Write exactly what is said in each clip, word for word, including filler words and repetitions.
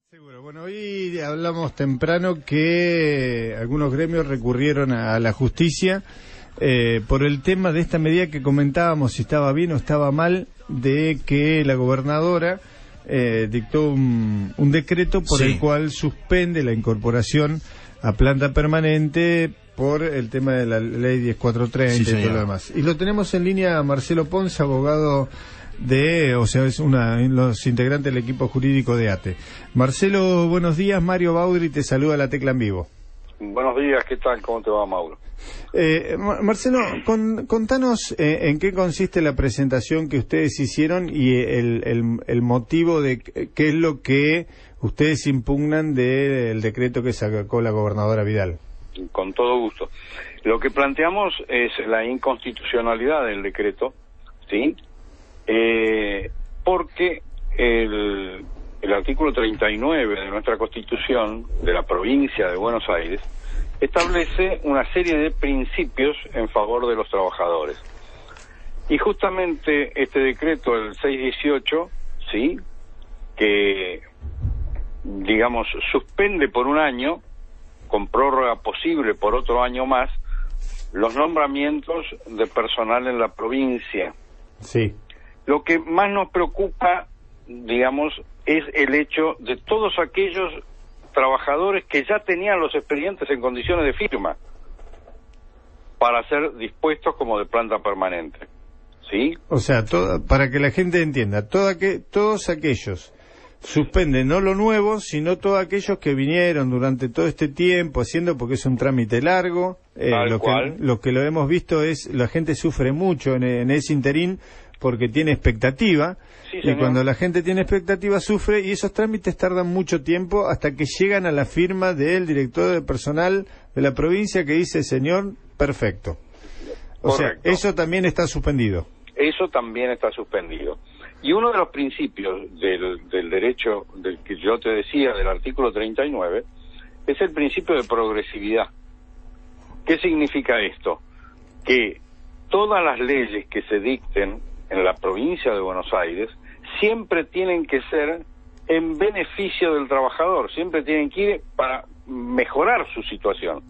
Seguro. Bueno, hoy hablamos temprano que algunos gremios recurrieron a la justicia eh, por el tema de esta medida que comentábamos, si estaba bien o estaba mal, de que la gobernadora eh, dictó un, un decreto por sí. el cual suspende la incorporación a planta permanente por el tema de la ley diez mil cuatrocientos treinta sí, y todo lo demás. Y lo tenemos en línea a Marcelo Ponce, abogado de, o sea, es una los integrantes del equipo jurídico de ATE. Marcelo, buenos días. Mario Baudry te saluda a La Tecla en Vivo. Buenos días, ¿qué tal? ¿Cómo te va, Mauro? Eh, Marcelo, con, contanos eh, en qué consiste la presentación que ustedes hicieron y el, el, el motivo de qué es lo que ustedes impugnan del decreto que sacó la gobernadora Vidal. Con todo gusto. Lo que planteamos es la inconstitucionalidad del decreto, ¿sí? Eh, porque el, el artículo treinta y nueve de nuestra Constitución, de la provincia de Buenos Aires, establece una serie de principios en favor de los trabajadores. Y justamente este decreto, el seiscientos dieciocho, ¿sí?, que, digamos, suspende por un año, con prórroga posible por otro año más, los nombramientos de personal en la provincia. Sí. Lo que más nos preocupa, digamos, es el hecho de todos aquellos trabajadores que ya tenían los expedientes en condiciones de firma para ser dispuestos como de planta permanente, ¿sí? O sea, todo, para que la gente entienda, todo que, todos aquellos suspenden no lo nuevo, sino todos aquellos que vinieron durante todo este tiempo haciendo, porque es un trámite largo. Eh, Tal lo cual. que lo que lo hemos visto es la gente sufre mucho en, en ese interín porque tiene expectativa, sí, y señor. cuando la gente tiene expectativa sufre, y esos trámites tardan mucho tiempo hasta que llegan a la firma del director de personal de la provincia que dice, señor, perfecto. O Correcto. sea, eso también está suspendido. Eso también está suspendido. Y uno de los principios del, del derecho, del que yo te decía, del artículo treinta y nueve, es el principio de progresividad. ¿Qué significa esto? Que todas las leyes que se dicten en la provincia de Buenos Aires siempre tienen que ser en beneficio del trabajador, siempre tienen que ir para mejorar su situación.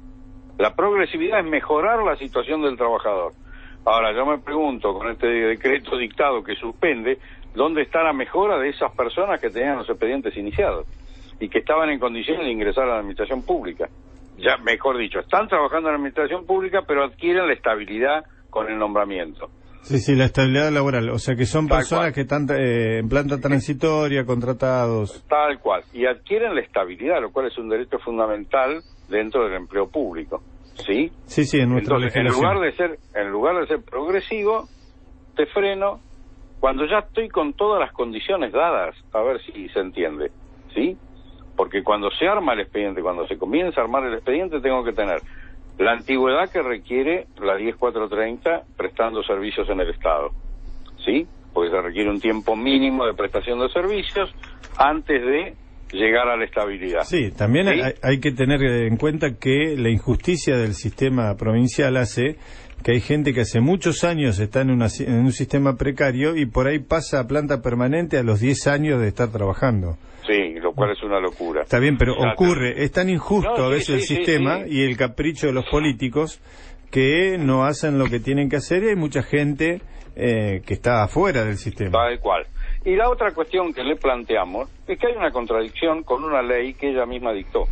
La progresividad es mejorar la situación del trabajador. Ahora, yo me pregunto, con este decreto dictado que suspende, ¿dónde está la mejora de esas personas que tenían los expedientes iniciados y que estaban en condiciones de ingresar a la administración pública? Ya, mejor dicho, están trabajando en la administración pública, pero adquieren la estabilidad con el nombramiento. Sí, sí, la estabilidad laboral, o sea que son Tal personas cual. que están eh, en planta transitoria, contratados. Tal cual, y adquieren la estabilidad, lo cual es un derecho fundamental dentro del empleo público, ¿sí? Sí, sí, en nuestra Entonces, en legislación. lugar de ser, en lugar de ser progresivo, te freno cuando ya estoy con todas las condiciones dadas, a ver si se entiende, ¿sí? Porque cuando se arma el expediente, cuando se comienza a armar el expediente, tengo que tener la antigüedad que requiere la diez mil cuatrocientos treinta prestando servicios en el Estado, ¿sí? Porque se requiere un tiempo mínimo de prestación de servicios antes de llegar a la estabilidad. Sí, también ¿Sí? Hay, hay que tener en cuenta que la injusticia del sistema provincial hace que hay gente que hace muchos años está en, una, en un sistema precario y por ahí pasa a planta permanente a los diez años de estar trabajando. Sí, lo cual es una locura. Está bien, pero Exacto. ocurre, es tan injusto No, a sí, veces sí, el sí, sistema sí. y el capricho de los políticos que no hacen lo que tienen que hacer y hay mucha gente eh, que está afuera del sistema. Tal cual. Y la otra cuestión que le planteamos es que hay una contradicción con una ley que ella misma dictó.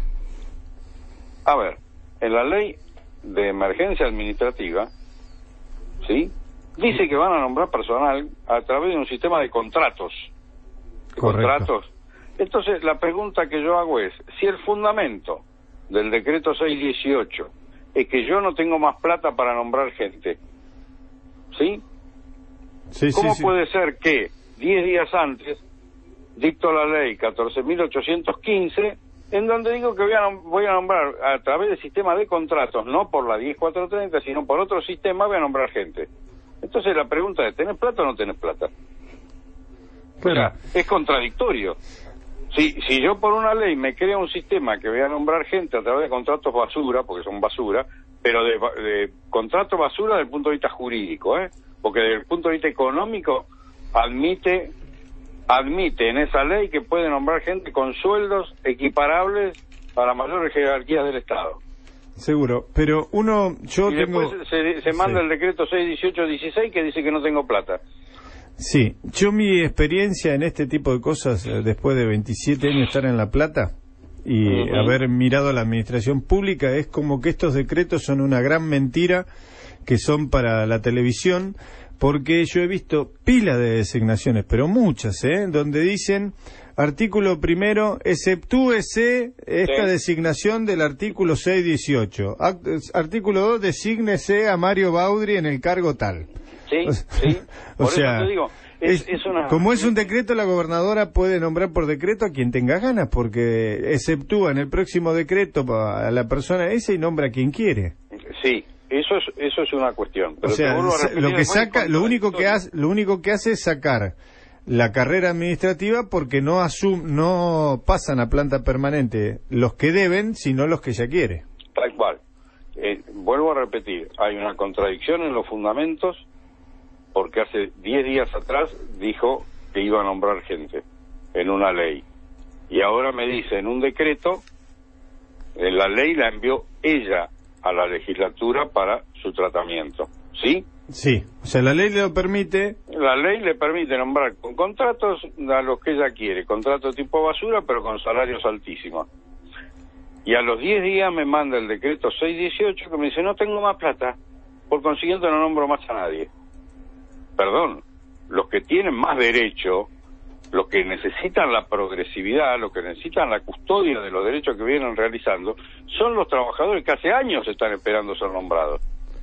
A ver, en la ley de emergencia administrativa, ¿sí?, dice que van a nombrar personal a través de un sistema de contratos. ¿De Correcto. contratos? Entonces, la pregunta que yo hago es, si el fundamento del decreto seiscientos dieciocho es que yo no tengo más plata para nombrar gente, ¿sí? Sí, ¿Cómo sí, sí. puede ser que diez días antes dicto la ley catorce mil ochocientos quince, en donde digo que voy a, voy a nombrar a través del sistema de contratos, no por la diez mil cuatrocientos treinta, sino por otro sistema, voy a nombrar gente? Entonces la pregunta es, ¿tenés plata o no tenés plata? Claro. O sea, es contradictorio. Si, si yo por una ley me creo un sistema que voy a nombrar gente a través de contratos basura, porque son basura, pero de, de contrato basura desde el punto de vista jurídico, ¿eh? Porque desde el punto de vista económico admite admite en esa ley que puede nombrar gente con sueldos equiparables a las mayores jerarquías del Estado. Seguro, pero uno, yo y tengo... después se, se manda sí. el decreto seis dieciocho dieciséis que dice que no tengo plata. Sí, yo mi experiencia en este tipo de cosas, después de veintisiete años estar en La Plata y uh-huh. haber mirado a la administración pública, es como que estos decretos son una gran mentira que son para la televisión, porque yo he visto pila de designaciones, pero muchas, ¿eh? Donde dicen, artículo primero, exceptúese esta sí. designación del artículo seis dieciocho. Artículo dos, desígnese a Mario Baudry en el cargo tal. Sí, sí. O por sea, eso te digo, es, es, es una... como es un decreto, la gobernadora puede nombrar por decreto a quien tenga ganas, porque exceptúa en el próximo decreto a la persona esa y nombra a quien quiere. Sí. Eso es eso es una cuestión. Pero o sea, lo que saca, lo único que hace, lo único que hace es sacar la carrera administrativa porque no asum, no pasan a planta permanente los que deben, sino los que ella quiere. Tal cual. Eh, vuelvo a repetir, hay una contradicción en los fundamentos porque hace diez días atrás dijo que iba a nombrar gente en una ley y ahora me dice en un decreto, en la ley la envió ella a la legislatura para su tratamiento, ¿sí? Sí, o sea, la ley le lo permite... La ley le permite nombrar con contratos a los que ella quiere, contrato tipo basura, pero con salarios altísimos. Y a los diez días me manda el decreto seis dieciocho que me dice, no tengo más plata, por consiguiente no nombro más a nadie. Perdón, los que tienen más derecho, los que necesitan la progresividad, los que necesitan la custodia de los derechos que vienen realizando, son los trabajadores que hace años están esperando ser nombrados.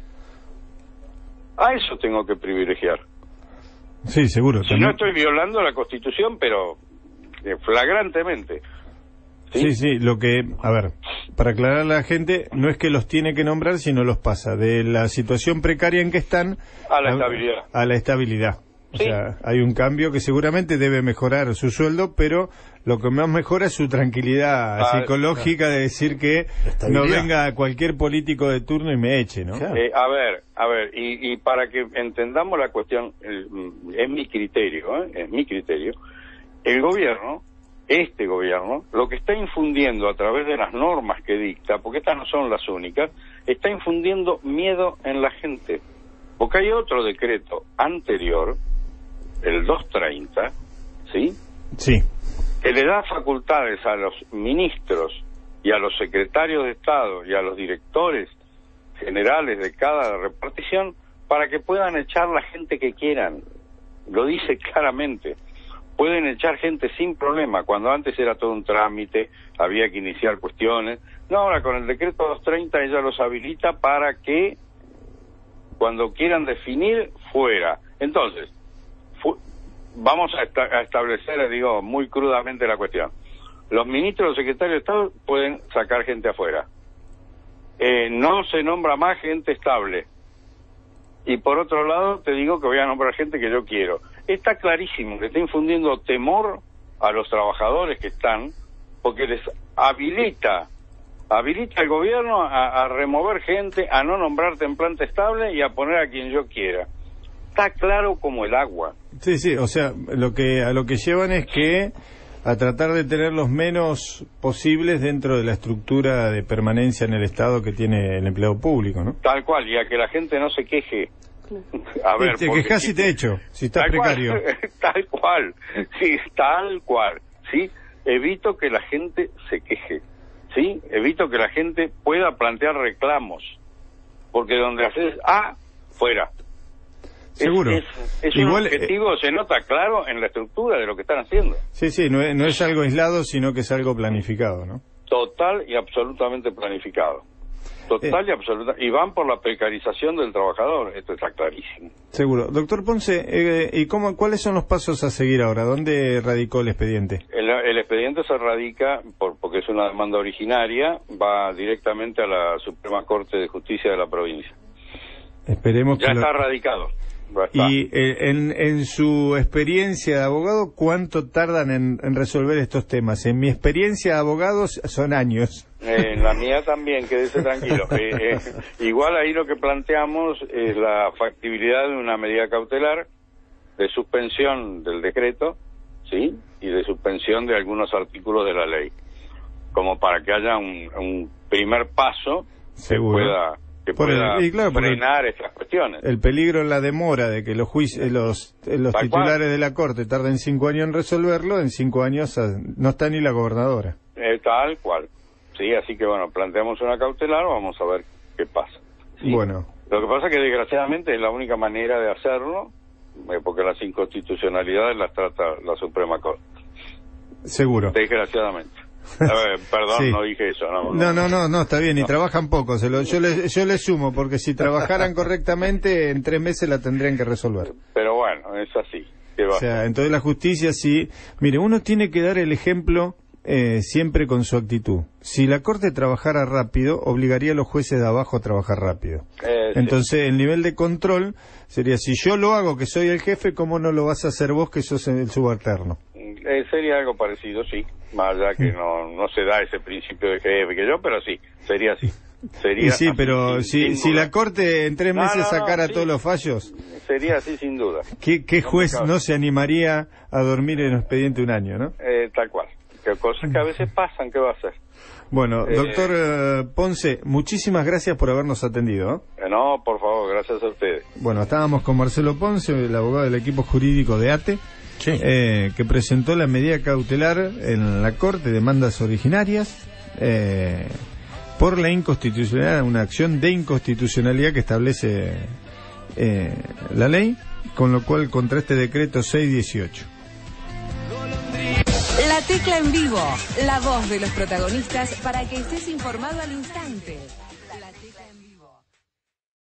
A eso tengo que privilegiar. Sí, seguro. Si también... no estoy violando la Constitución, pero eh, flagrantemente. ¿Sí? sí, sí, lo que, a ver, para aclarar a la gente, no es que los tiene que nombrar, sino los pasa de la situación precaria en que están a la a, estabilidad. A la estabilidad. O ¿Sí? sea, hay un cambio que seguramente debe mejorar su sueldo, pero lo que más mejora es su tranquilidad ah, psicológica de decir que no venga cualquier político de turno y me eche, ¿no? Claro. Eh, a ver, a ver, y, y para que entendamos la cuestión, eh, es mi criterio, ¿eh? es mi criterio, el gobierno, este gobierno, lo que está infundiendo a través de las normas que dicta, porque estas no son las únicas, está infundiendo miedo en la gente, porque hay otro decreto anterior, el doscientos treinta, ¿sí? Sí. Que le da facultades a los ministros y a los secretarios de Estado y a los directores generales de cada repartición para que puedan echar la gente que quieran. Lo dice claramente. Pueden echar gente sin problema, cuando antes era todo un trámite, había que iniciar cuestiones. No, ahora con el decreto doscientos treinta ella los habilita para que cuando quieran definir, fuera. Entonces, vamos a, esta a establecer, digo, muy crudamente la cuestión. Los ministros o secretarios de Estado pueden sacar gente afuera. Eh, no se nombra más gente estable. Y por otro lado, te digo que voy a nombrar gente que yo quiero. Está clarísimo que está infundiendo temor a los trabajadores que están, porque les habilita, habilita el gobierno a, a remover gente, a no nombrarte en planta estable y a poner a quien yo quiera. Está claro como el agua. Sí, sí, o sea, lo que a lo que llevan es que a tratar de tener los menos posibles dentro de la estructura de permanencia en el Estado que tiene el empleado público, ¿no? Tal cual, y a que la gente no se queje. A ver, te quejas si te echo, si estás precario. Cual, tal cual, sí, tal cual, sí. Evito que la gente se queje, sí. Evito que la gente pueda plantear reclamos, porque donde haces A, fuera. Seguro. Es, es, es Igual, un objetivo, eh, se nota claro en la estructura de lo que están haciendo. Sí, sí, no es, no es algo aislado, sino que es algo planificado, ¿no? Total y absolutamente planificado. Total eh. y absoluta. Y van por la precarización del trabajador, esto está clarísimo. Seguro. Doctor Ponce, eh, ¿y cómo, cuáles son los pasos a seguir ahora? ¿Dónde radicó el expediente? El, el expediente se radica, por, porque es una demanda originaria, va directamente a la Suprema Corte de Justicia de la provincia. Esperemos ya que está lo... radicado. Y eh, en, en su experiencia de abogado, ¿cuánto tardan en, en resolver estos temas? En mi experiencia de abogados son años. Eh, en la mía también, quédese tranquilo. Eh, eh, igual ahí lo que planteamos es la factibilidad de una medida cautelar de suspensión del decreto, ¿sí? Y de suspensión de algunos artículos de la ley, como para que haya un, un primer paso Seguro. que pueda, que por pueda el, y claro, frenar el, estas cuestiones. El peligro en la demora de que los juicios, los, los titulares cual. de la Corte tarden cinco años en resolverlo, en cinco años no está ni la gobernadora. Eh, tal cual. Sí, así que bueno, planteamos una cautelar, vamos a ver qué pasa. ¿Sí? Bueno. Lo que pasa es que desgraciadamente es la única manera de hacerlo, eh, porque las inconstitucionalidades las trata la Suprema Corte. Seguro. Desgraciadamente. Ver, perdón, sí. no dije eso. No, no, no, no, no está bien, y no. trabajan poco. Se lo, yo, le, yo le sumo, porque si trabajaran correctamente, en tres meses la tendrían que resolver. Pero bueno, es así. O sea, entonces la justicia sí. Mire, uno tiene que dar el ejemplo eh, siempre con su actitud. Si la Corte trabajara rápido, obligaría a los jueces de abajo a trabajar rápido. Eh, entonces, sí. el nivel de control sería, si yo lo hago, que soy el jefe, ¿cómo no lo vas a hacer vos, que sos el subalterno? Eh, sería algo parecido, sí. Más allá que no, no se da ese principio de jefe que yo, pero sí, sería así. Sería y sí, así, pero sin, si, sin si la Corte en tres no, meses no, no, sacara sí. todos los fallos... Sería así, sin duda. ¿Qué, qué juez no, no se animaría a dormir en el expediente un año, no? Eh, tal cual. Que cosas que a veces pasan, ¿qué va a hacer? Bueno, eh, doctor eh, Ponce, muchísimas gracias por habernos atendido. ¿eh? No, por favor, gracias a ustedes. Bueno, estábamos con Marcelo Ponce, el abogado del equipo jurídico de ATE, sí. eh, que presentó la medida cautelar en la Corte, demandas originarias, eh, por la inconstitucionalidad, una acción de inconstitucionalidad que establece eh, la ley, con lo cual contra este decreto seiscientos dieciocho. La Tecla en vivo, la voz de los protagonistas para que estés informado al instante. La Tecla en